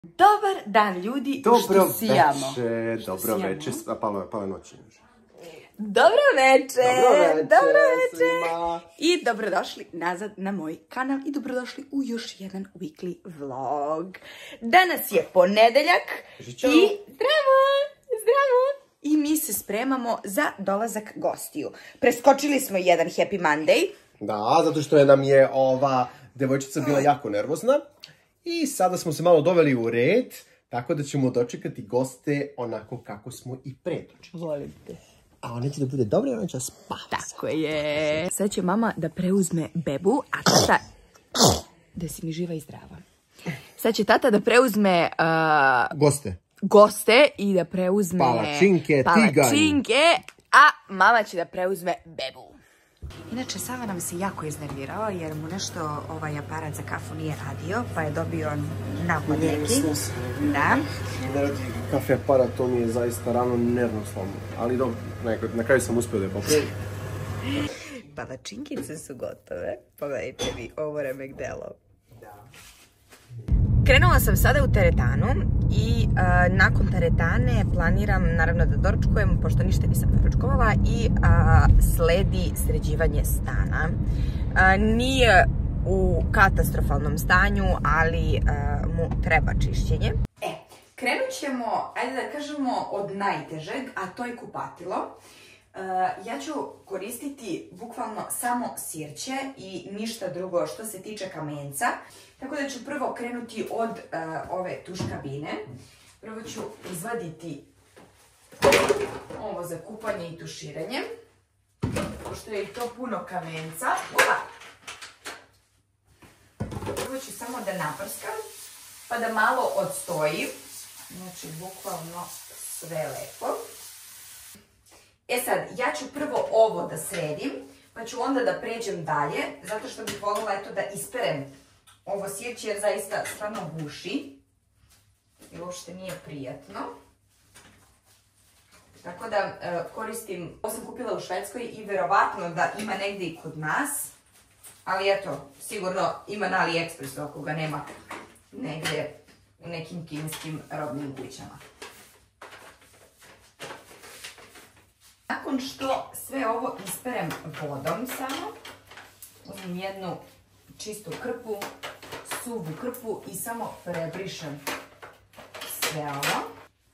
Dobar dan ljudi, Dobro što sijamo. večer, dobro večer, pala noć. Dobro večer, dobro večer. Svima. I dobrodošli nazad na moj kanal i dobrodošli u još jedan weekly vlog. Danas je ponedeljak i zdravo. I mi se spremamo za dolazak gostiju. Preskočili smo jedan Happy Monday. Da, zato što nam je ova devojčica bila jako nervozna. I sada smo se malo doveli u red, tako da ćemo dočekati goste onako kako smo i pre dočekali. Volim te. A ona će da bude dobra i ona će spavati. Tako je. Sad će mama da preuzme bebu, a tata... Da si mi živa i zdrava. Sad će tata da preuzme... Goste i da preuzme... Palačinke, a mama će da preuzme bebu. Inače, Sava nam se jako iznervirao jer mu nešto ovaj aparat za kafu nije radio, pa je dobio napad neki. Da. Ne radi kafe aparat, to mi je zaista rano nervno slomno. Ali dobro, na kraju sam uspio da je popravim. Palačinkice su gotove. Pogledajte vi ovo remek delo. Krenula sam sada u teretanu i nakon teretane planiram naravno da doručkujem, pošto ništa nisam doručkovala, i sledi sređivanje stana. Nije u katastrofalnom stanju, ali mu treba čišćenje. Krenut ćemo, ajde da kažemo, od najtežeg, a to je kupatilo. Ja ću koristiti bukvalno samo sirće i ništa drugo što se tiče kamenca. Tako da ću prvo krenuti od ove tuš kabine. Prvo ću izvaditi ovo za kupanje i tuširanje. Pošto je i to puno kamenca. Prvo ću samo da naprskam, pa da malo odstoji. Znači, bukvalno sve lepo. Sad, ja ću prvo ovo da sredim, pa ću onda da pređem dalje, zato što bih voljela da isperem ovo sirće, jer zaista stvarno buši i uopšte nije prijatno. Tako da koristim, ovo sam kupila u Švedskoj i verovatno da ima negdje i kod nas, ali eto, sigurno ima na AliExpressu ako ga nema negdje u nekim kineskim robnim kućama. Nakon što sve ovo isperem vodom samo, uzmem jednu čistu krpu, suvu krpu i samo prebrišem sve ovo.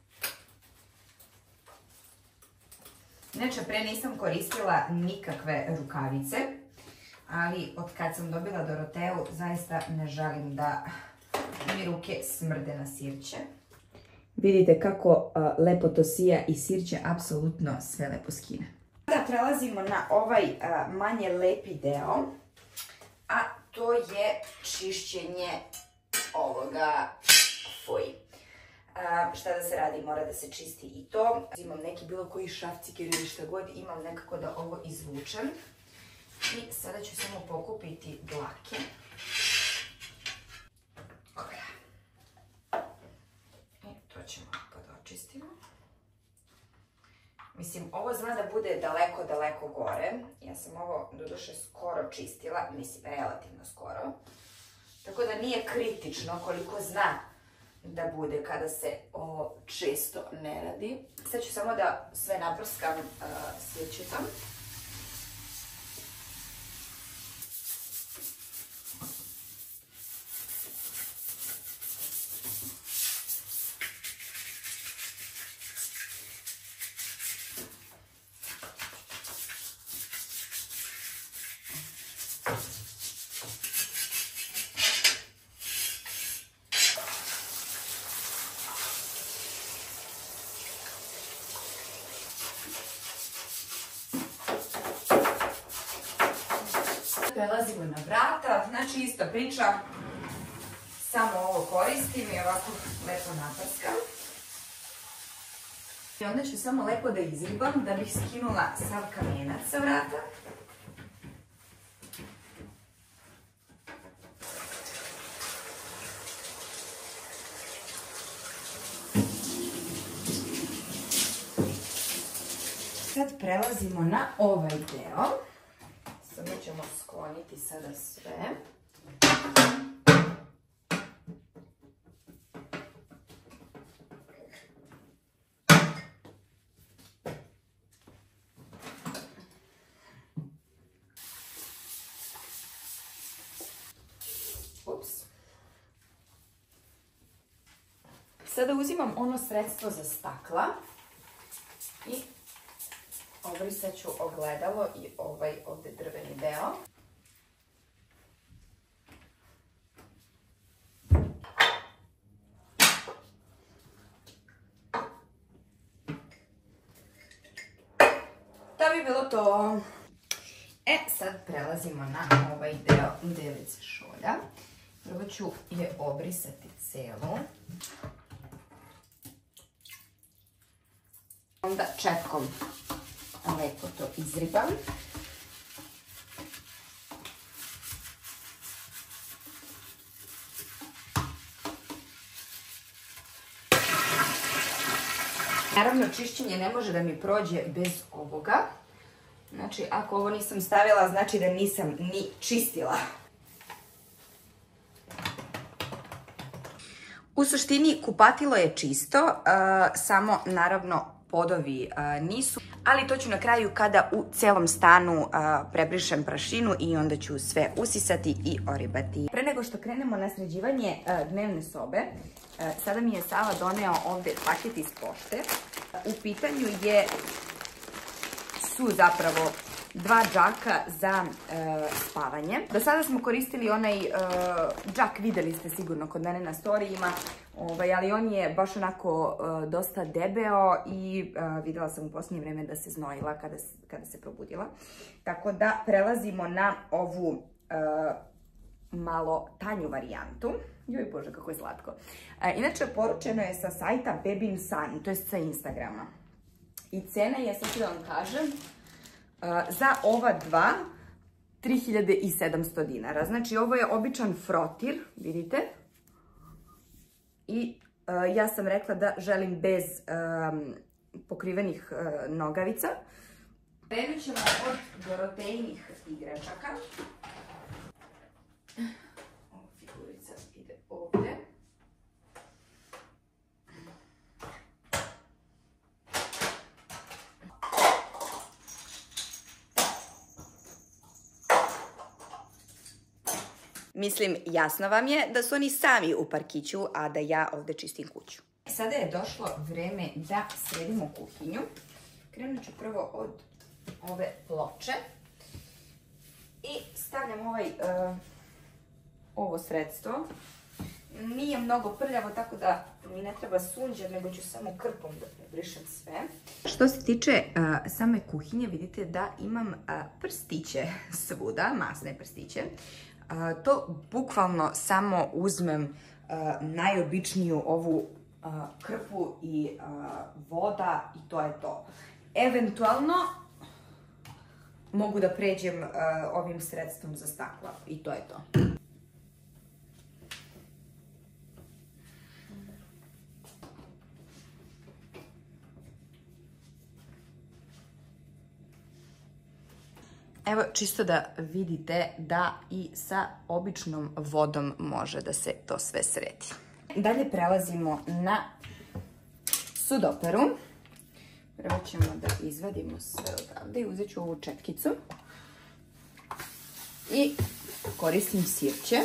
Inače, pre nisam koristila nikakve rukavice, ali od kad sam dobila Doroteu, zaista ne želim da mi ruke smrde na sirće. Vidite kako lepo to sija i sirće apsolutno sve lepo skine. Sada prelazimo na ovaj manje lepi deo, a to je čišćenje ovoga fuj. Šta da se radi, mora da se čisti i to. Imam neki bilo koji šrafcik ili šta god, imam nekako da ovo izvučem. I sada ću samo pokupiti dlake. To ćemo ovako da očistimo. Mislim, ovo zna da bude daleko, daleko gore. Ja sam ovo doduše skoro čistila, mislim relativno skoro. Tako da nije kritično koliko zna da bude kada se ovo često ne radi. Sad ću samo da sve naprskam sirćicom. Prelazimo na vrata, znači ista priča, samo ovo koristim i ovako lepo naprskam. I onda ću samo lepo da izribam da bih skinula sav kamenac sa vrata. Sad prelazimo na ovaj deo. Samo ćemo skloniti sada sve. Sada uzimam ono sredstvo za stakla i obrisat ću ogledalo i ovaj ovdje drveni deo. To bi bilo to. Sad prelazimo na ovaj deo device šolja. Prvo ću je obrisati celu. Onda čepkom lepo to izribam. Naravno, čišćenje ne može da mi prođe bez ovoga. Znači, ako ovo nisam stavila, znači da nisam ni čistila. U suštini, kupatilo je čisto, samo naravno podovi nisu. Ali to ću na kraju kada u celom stanu prebrišem prašinu i onda ću sve usisati i oribati. Pre nego što krenemo na sređivanje dnevne sobe, sada mi je Sava doneo ovdje paket iz pošte. U pitanju su zapravo 2 džaka za spavanje. Do sada smo koristili onaj džak, videli ste sigurno kod mene na storijima, ali on je baš onako dosta debeo i videla sam u posljednje vreme da se znojila kada se probudila. Tako da prelazimo na ovu malo tanju varijantu. Joj bože, kako je slatko. Inače, poručeno je sa sajta Bebin San, to je sa Instagrama. I cena je, sad ću da vam kažem, za ova dva 3700 dinara. Znači, ovo je običan frotir, vidite. I ja sam rekla da želim bez pokrivenih nogavica. Krenut ćemo od Dorotejnih igračaka. Ova figurica ide ovdje. Mislim, jasno vam je da su oni sami u parkiću, a da ja ovdje čistim kuću. Sada je došlo vreme da sredimo kuhinju. Krenut ću prvo od ove ploče. I stavljam ovo sredstvo. Nije mnogo prljavo, tako da mi ne treba sunđer, nego ću samo krpom da prebrišem sve. Što se tiče same kuhinje, vidite da imam prstiće svuda, masne prstiće. To bukvalno samo uzmem najobičniju ovu krpu i voda i to je to. Eventualno mogu da pređem ovim sredstvom za stakla i to je to. Evo, čisto da vidite da i sa običnom vodom može da se to sve sredi. Dalje prelazimo na sudoperu. Prvo ćemo da izvadimo sve odavde i uzet ću ovu četkicu. I koristim sirće.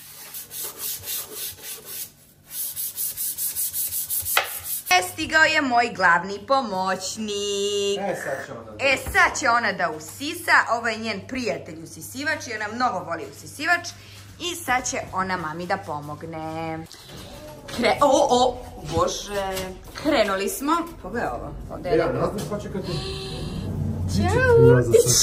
Stigao je moj glavni pomoćnik. Sad će ona da usisa. Ovo je njen prijatelj usisivač i ona mnogo voli usisivač. I sad će ona mami da pomogne. Bože. Krenuli smo. Pogledaj ovo. Ja, ne znam ko će kad ti... Ćao.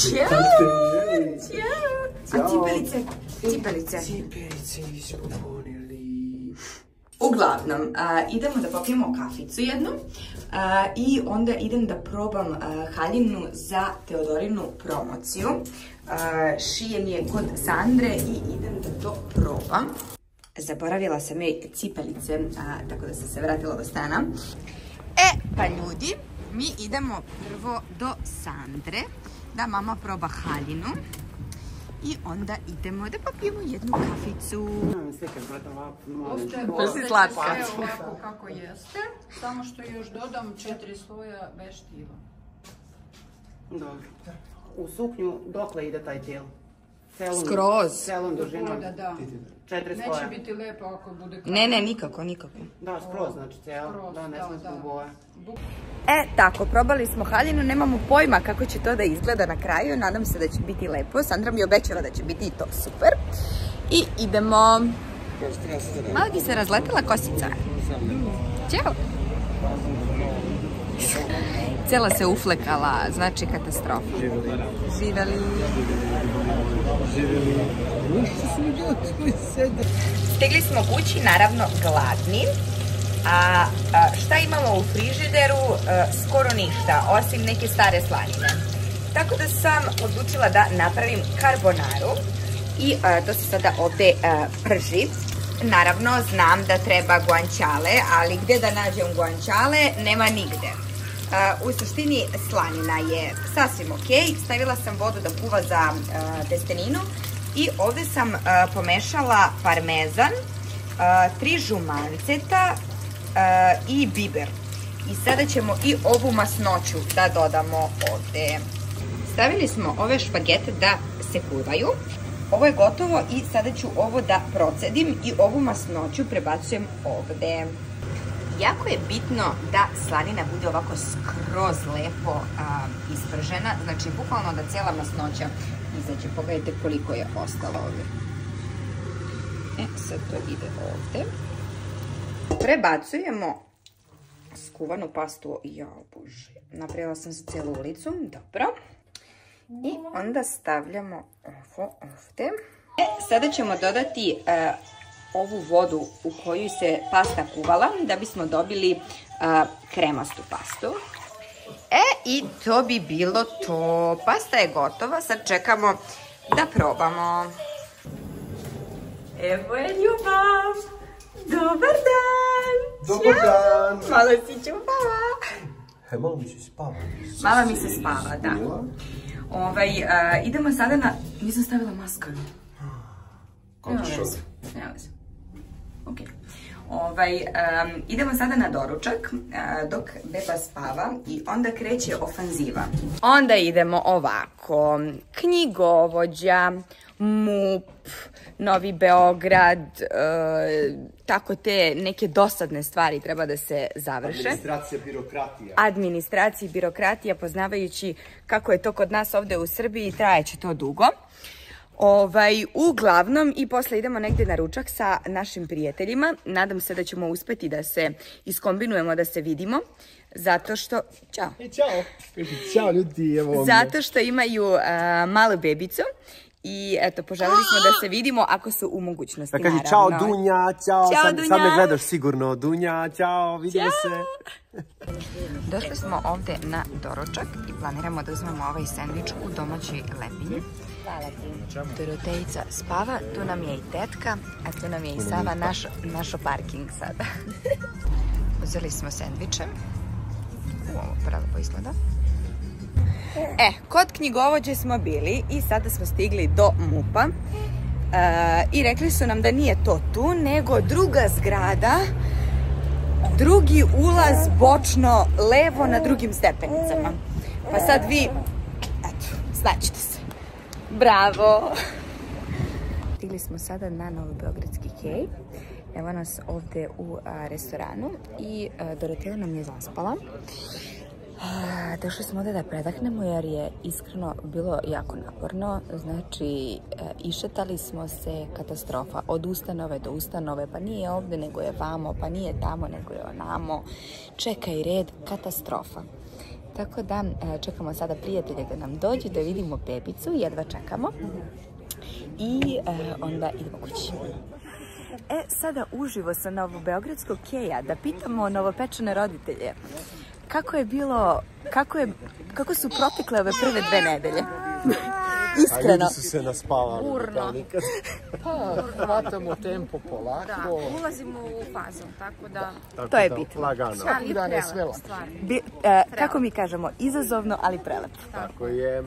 A cipelice? Cipelice. Cipelice ispopunili. Uglavnom, idemo da popijemo kaficu jednu i onda idem da probam haljinu za Teodorinu promociju. Šijem je kod Sandre i idem da to probam. Zaboravila sam je cipelice, tako da sam se vratila do stana. Pa ljudi, mi idemo prvo do Sandre, da mama proba haljinu. I onda idemo da popijemo jednu kaficu. Ostaje slatka. Sve ovako kako jeste, samo što još dodam 4 sloja bez štiva. Dobro. U suknju dokle ide taj tijel? Skroz. Celom dužinom. Da. 4 sloja. Neće biti lepo ako bude kako. Ne, nikako. Da, skroz, znači celo. Da, ne smije zbog boje. Tako, probali smo haljinu, nemamo pojma kako će to da izgleda na kraju, nadam se da će biti lepo. Sandra mi je obećala da će biti i to super. I idemo. Malo ti se razletela kosica. Ćao. Cela se uflekala, znači katastrofa. Živeli. Stigli smo kući, naravno gladni. A šta imamo u frižideru? Skoro ništa, osim neke stare slanine. Tako da sam odlučila da napravim karbonaru i to se sada ovde prži. Naravno, znam da treba guanciale, ali gde da nađem guanciale? Nema nigde. U suštini slanina je sasvim ok. Stavila sam vodu da kuva za testeninu i ovde sam pomešala parmezan, 3 žumanceta i biber. I sada ćemo i ovu masnoću da dodamo ovde. Stavili smo ove špagete da se kuvaju. Ovo je gotovo i sada ću ovo da procedim i ovu masnoću prebacujem ovde. Jako je bitno da slanina bude ovako skroz lepo ispržena, znači bukvalno da cijela masnoća izađe. Pogledajte koliko je ostalo ovdje. Sad to ide ovdje. Prebacujemo skuvanu pastu. Jao bože, napravila sam za cijelu ulicu, dobro. I onda stavljamo ovo ovdje. Sada ćemo dodati ovu vodu u koju se pasta kuvala da bismo dobili kremastu pastu. I to bi bilo to. Pasta je gotova, sad čekamo da probamo. Evo je Ljubav. Dobar dan. Dobar dan. Malo si čupala. Malo mi se spava. Malo mi se spava, da. Idemo sada na... Nisam stavila maskaru. Kako šok? Nema veze. Ok. Idemo sada na doručak dok beba spava i onda kreće ofanziva. Onda idemo ovako. Knjigovođa, MUP, Novi Beograd, tako te neke dosadne stvari treba da se završe. Administracija i birokratija, poznavajući kako je to kod nas ovde u Srbiji, trajeće to dugo. Uglavnom, i posle idemo negde na ručak sa našim prijateljima. Nadam se da ćemo uspeti da se iskombinujemo, da se vidimo. Zato što... Ćao. Ćao. Ćao ljudi, evo ovdje. Zato što imaju malu bebicu. I eto, poželili smo da se vidimo ako su u mogućnosti, naravno. Kaži čao Dunja, čao. Ćao Dunja. Sad me gledaš sigurno. Dunja, čao, vidimo se. Došli smo ovde na doručak i planiramo da uzmemo ovaj sendvič u domaćoj lepinji. Dorotejica spava, tu nam je i tetka, a tu nam je i Sava, našo parking sada. Uzeli smo sendviče. Ovo prelepo izgleda. Kod knjigovođe smo bili i sada smo stigli do MUP-a i rekli su nam da nije to tu, nego druga zgrada, drugi ulaz bočno levo na drugim stepenicama. Pa sad vi, eto, znaćete se. Bravo! Stigli smo sada na Novobeogradski kej. Evo nas ovde u restoranu i Doroteja nam je zaspala. Došli smo ovdje da predahnemo jer je iskreno bilo jako naporno. Znači, išetali smo se katastrofa. Od ustanove do ustanove, pa nije ovdje nego je vamo, pa nije tamo nego je onamo. Čekaj red, katastrofa. Tako da čekamo sada prijatelje da nam dođu, da vidimo bebicu, jedva čekamo. I onda idemo kući. Sada uživo sa Novobeogradskog keja da pitamo novopečene roditelje. Kako je bilo, kako su protekle ove prve 2 nedelje? Iskreno. Ljudi su se naspavali. Urno. Hvatamo tempo polako. Da, ulazimo u fazu, tako da... Tako to je da, bitno. Lagano. Svaki dan je sve lako. Kako mi kažemo, izazovno, ali prelepo. Tako je.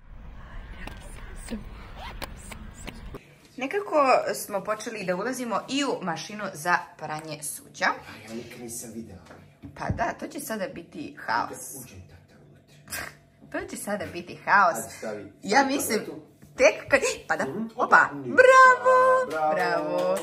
Nekako smo počeli da ulazimo i u mašinu za pranje suđa. Ja nikad nisam video. Pa da, to će sada biti haos. To će sada biti haos. Ja mislim, tek kad... Pada. Opa. Bravo. Bravo.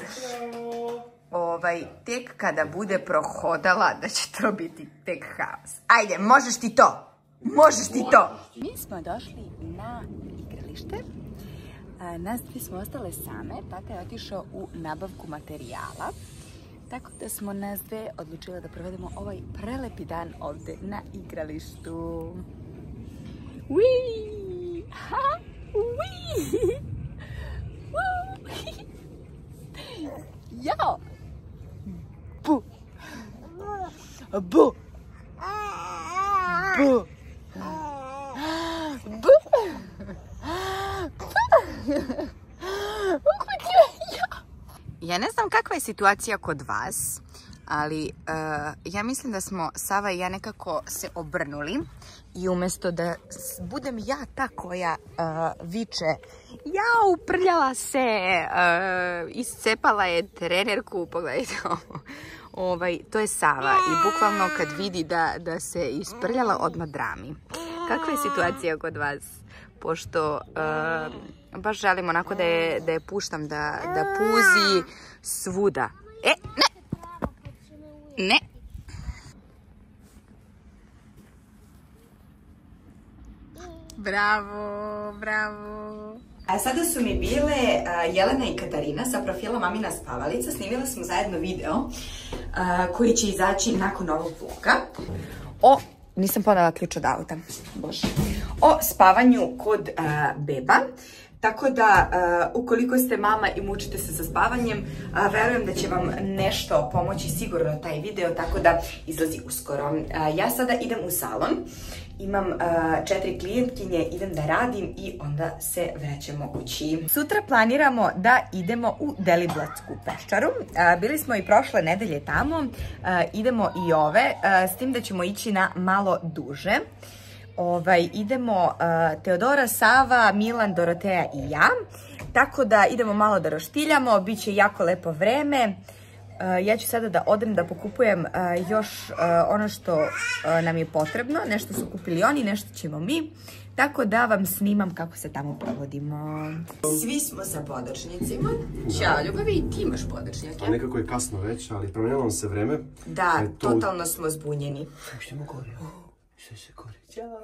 Tek kada bude prohodala da će to biti tek haos. Ajde, možeš ti to. Možeš ti to. Mi smo došli na igralište. Nas dvije smo ostale same. Tata je otišao u nabavku materijala. Tako da smo nas dve odlučile da provedemo ovaj prelepi dan ovde na igralištu. Uiii! Ha! Uiii! Jao! Bu! Bu! Bu! Bu! Ja ne znam kakva je situacija kod vas, ali ja mislim da smo Sava i ja nekako se obrnuli i umjesto da budem ja ta koja viče jao, uprljala se, iscepala je trenerku, pogledajte ovo. To je Sava i bukvalno kad vidi da se isprljala odmah drami. Kakva je situacija kod vas? Pošto baš želim onako da je puštam da puzi svuda. Ne! Ne! Bravo, bravo. A sada su mi bile Jelena i Katarina sa profila Mamina spavalica. Snimile smo zajedno video koji će izaći nakon ovog vloga. Nisam ponela ključ od auta. Bože. O spavanju kod beba. Tako da, ukoliko ste mama i mučite se sa spavanjem, verujem da će vam nešto pomoći sigurno taj video, tako da izlazi uskoro. Ja sada idem u salon, imam 4 klijentkinje, idem da radim i onda se vraćamo kući. Sutra planiramo da idemo u Deliblatsku peščaru. Bili smo i prošle nedelje tamo, idemo i ove, s tim da ćemo ići na malo duže. Idemo Teodora, Sava, Milan, Doroteja i ja. Tako da idemo malo da roštiljamo, bit će jako lepo vreme. Ja ću sada da odem da pokupujem još ono što nam je potrebno. Nešto su kupili oni, nešto ćemo mi. Tako da vam snimam kako se tamo provodimo. Svi smo sa podočnicima. Ćao, Ljubavi, ti imaš podočnjake. Nekako je kasno već, ali promijenilo se vreme. Da, totalno smo zbunjeni. Puštimo gore. Sve se gore. Ćao.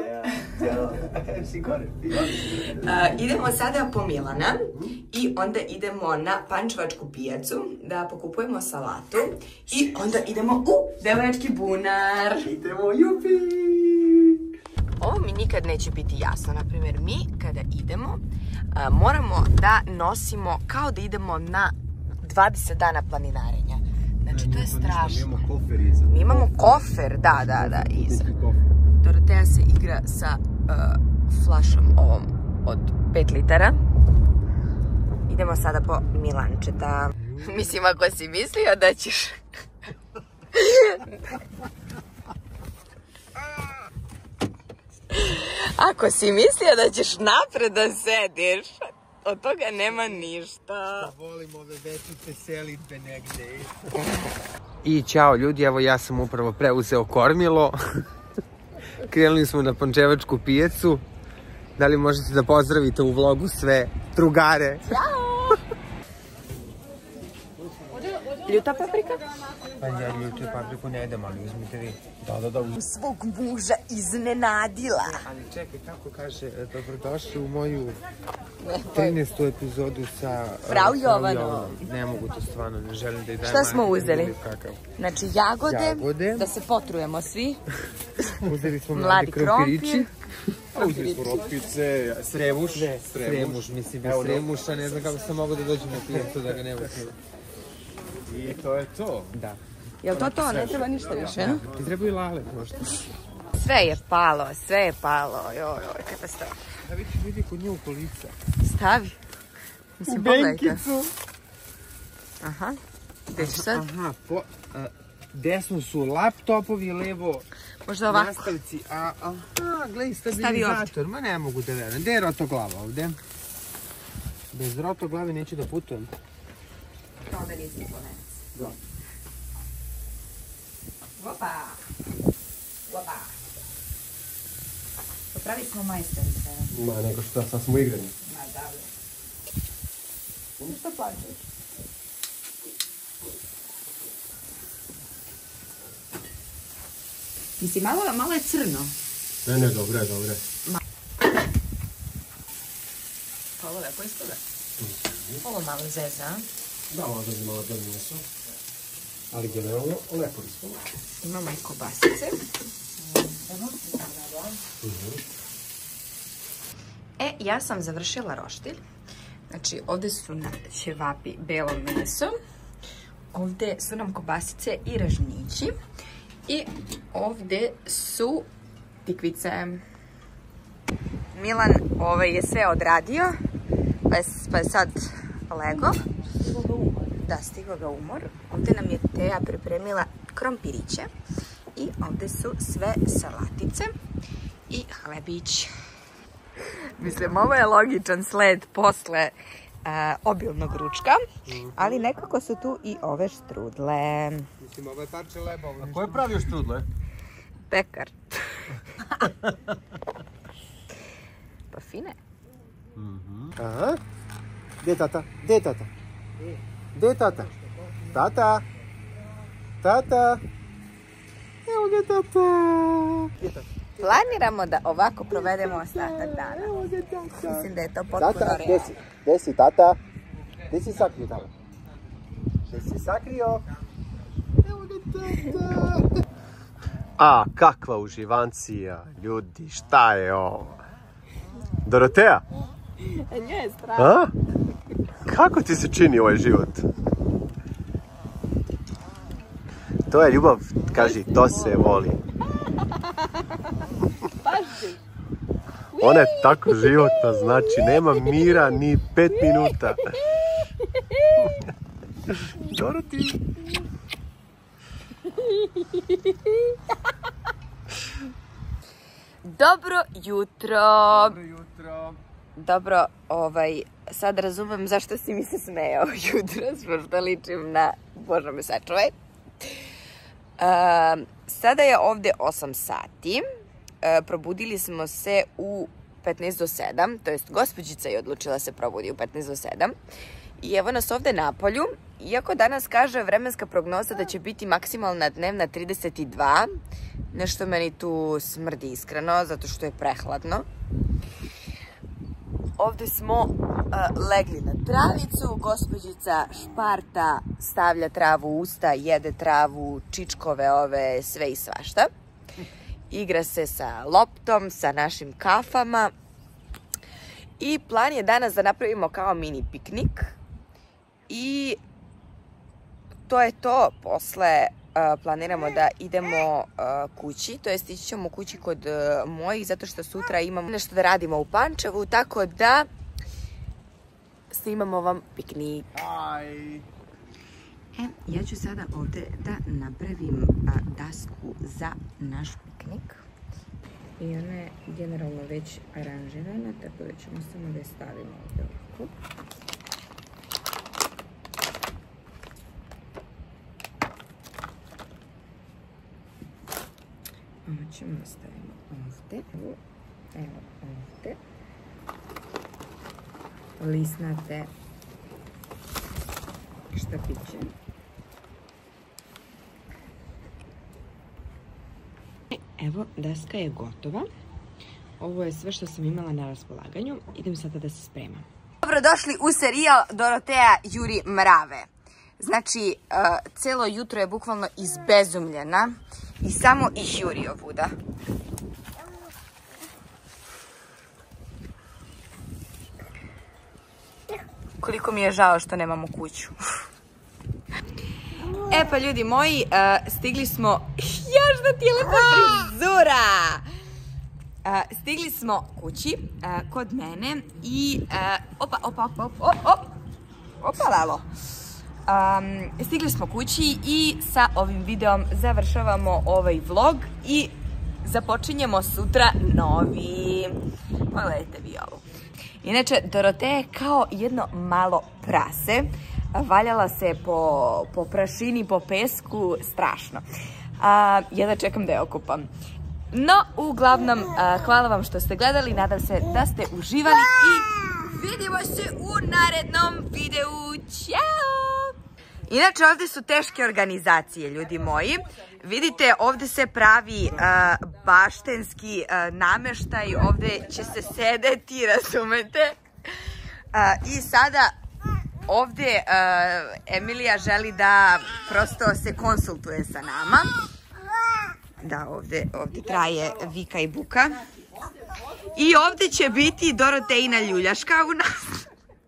Idemo sada po Milana i onda idemo na Pančevačku pijacu da pokupujemo salatu i onda idemo u Devojački bunar. Idemo, jupi! Ovo mi nikad neće biti jasno. Naprimjer, mi kada idemo moramo da nosimo kao da idemo na 20 dana planinarenja. Znači, to je strašno. Mi imamo kofer iza. Mi imamo kofer, da, iza. Doroteja se igra sa flašom ovom od 5 litara. Idemo sada po Milančeta. Mislim, ako si mislio da ćeš... Ako si mislio da ćeš napred da sediš, od toga nema ništa. Volim ove večite selitbe negde. I ćao ljudi, evo ja sam upravo preuzeo kormilo. Krenuli smo na Pančevačku pijacu. Da li možete da pozdravite u vlogu sve drugare? Ćao! Ljuta paprika? Pa ja ljutu papriku ne jedem, ali uzmite vi. Da. Svog muža iznenadila. Ali čekaj, kako kaže, dobrodošli u moju 13. epizodu sa Frau Jovanom. Ne mogu to stvarno, ne želim da i dajem. Šta smo uzeli? Znači jagode, da se potrujemo svi. Uzeli smo mladi krompir. Uzeli smo ropice, sremuš. Sremuš, mislim, bez sremuša, ne znam kako sam mogu da dođem na pijacu da ga ne uzem. I to je to. Da. Jel to? Ne treba ništa više, no? Ti trebaju lale možda. Sve je palo. Joj, katastrofa. Da vidi kod nju u kolica. Stavi. Mislim, pogledajte. Aha. Gde ćeš sad? Aha, desno su laptopovi, levo možda ovako. Nastavci. Aha, gledaj, stabilizator. Ma ne mogu da verujem. Gde je rotoglava ovde? Bez rotoglave neću da putujem. Onda nisi ponenac. Da. Opa. pravi smo majstorice. Ma, nego što sad smo igrani. Ma, dobro. Što plaćaš? Mislim, malo je crno. Ne, dobre. Ovo lepo ispada. Ovo malo zeza, a? Da, ovo da malo da nisu. Ali generalno lepo ispada. Imamo i kobasice. Ja sam završila roštilj. Znači, ovdje su nam ćevapi belo meso. Ovdje su nam kobasice i ražnjići. I ovdje su tikvice. Milan je sve odradio, pa je sad lego. Da, stigao ga umor. Ovdje nam je Teja pripremila krompiriće. I ovdje su sve salatice i hlebić. Mislim, ovo je logičan sled posle obilnog ručka, ali nekako su tu i ove štrudle. Mislim, ovo je parče leba. A ko je pravio štrudle? Pekar. Pa fine. Aha. Gdje je tata? Gdje je tata? Gdje je tata? Tata? Tata? Evo ga tata. Gdje je tata? Planiramo da ovako provedemo ostatak dana. Mislim da je to potpuno realno. Gdje si tata? Gdje si sakrio tata? Gdje si sakrio? Evo ga tata. A, kakva uživancija, ljudi, šta je ovo? Doroteja? Nje je strah. A? Kako ti se čini ovaj život? To je ljubav, kaži, to se voli. Ona je tako životna, znači nema mira ni 5 minuta. Doroti. Dobro jutro. Dobro jutro. Dobro, sad razumem zašto si mi se smejao jutros, pošto ličim na Bože me sačuvaj. Sada je ovdje 8 sati. Probudili smo se u 15 do 7, to jest gospođica je odlučila se probudi u 15 do 7. I evo nas ovdje na polju. Iako danas kaže vremenska prognoza da će biti maksimalna dnevna 32, nešto meni tu smrdi iskreno, zato što je prehladno. Ovdje smo legli na travicu, gospođica šparta, stavlja travu u usta, jede travu, čičkove ove, sve i svašta. Igra se sa loptom, sa našim kafama. I plan je danas da napravimo kao mini piknik. I to je to. Posle planiramo da idemo kući, to jest ići ćemo kući kod mojih, zato što sutra imamo nešto da radimo u Pančevu, tako da snimamo vam piknik. Ja ću sada ovdje da napravim dasku za naš piknik. I ona je generalno već aranžirana, tako da ćemo samo da je stavimo ovdje ovako. Ovo ćemo da stavimo ovdje. Evo ovdje. Lisnate štapiće. Evo, daska je gotova. Ovo je sve što sam imala na raspolaganju. Idem sada da se spremam. Dobrodošli u serijal Doroteja juri mrave. Znači, celo jutro je bukvalno izbezumljena i samo ih juri ovuda. Koliko mi je žao što nemamo kuću. E pa ljudi moji, stigli smo... Još da ti je lepa frizura! Stigli smo kući, kod mene i... Opa, lalo. Stigli smo kući i sa ovim videom završavamo ovaj vlog i započinjemo sutra novi. Pogledajte vi ovo. Inače, Doroteja je kao jedno malo prase. Valjala se po prašini, po pesku, strašno. Jedva čekam da je okupam. No, uglavnom, hvala vam što ste gledali, nadam se da ste uživali i vidimo se u narednom videu. Ćao! Inače, ovdje su teške organizacije, ljudi moji. Vidite, ovdje se pravi baštenski nameštaj, ovdje će se sedeti, razumete? I sada ovdje Emilija želi da prosto se konsultuje sa nama. Da, ovdje traje vika i buka. I ovdje će biti Dorotejina ljuljaška u nas.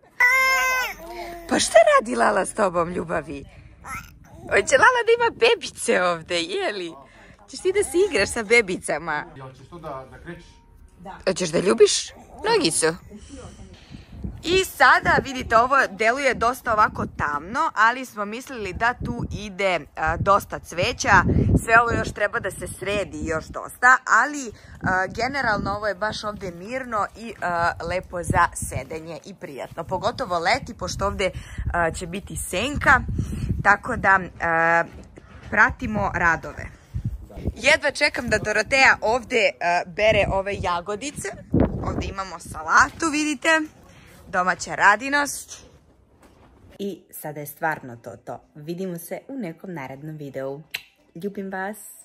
Pa šta radi Lala s tobom, ljubavi? Hoće Lala da ima bebice ovdje, jeli? Češ ti da se igraš sa bebicama? Hoćeš tu da krećeš? Hoćeš da ljubiš nogicu? I sada, vidite, ovo deluje dosta ovako tamno, ali smo mislili da tu ide dosta cveća. Sve ovo još treba da se sredi još dosta, ali generalno ovo je baš ovdje mirno i lepo za sedenje i prijatno. Pogotovo leti, pošto ovdje će biti senka, tako da pratimo radove. Jedva čekam da Doroteja ovdje bere ove jagodice. Ovdje imamo salatu, vidite. Domaća radinost. I sada je stvarno to. Vidimo se u nekom narednom videu. Ljubim vas.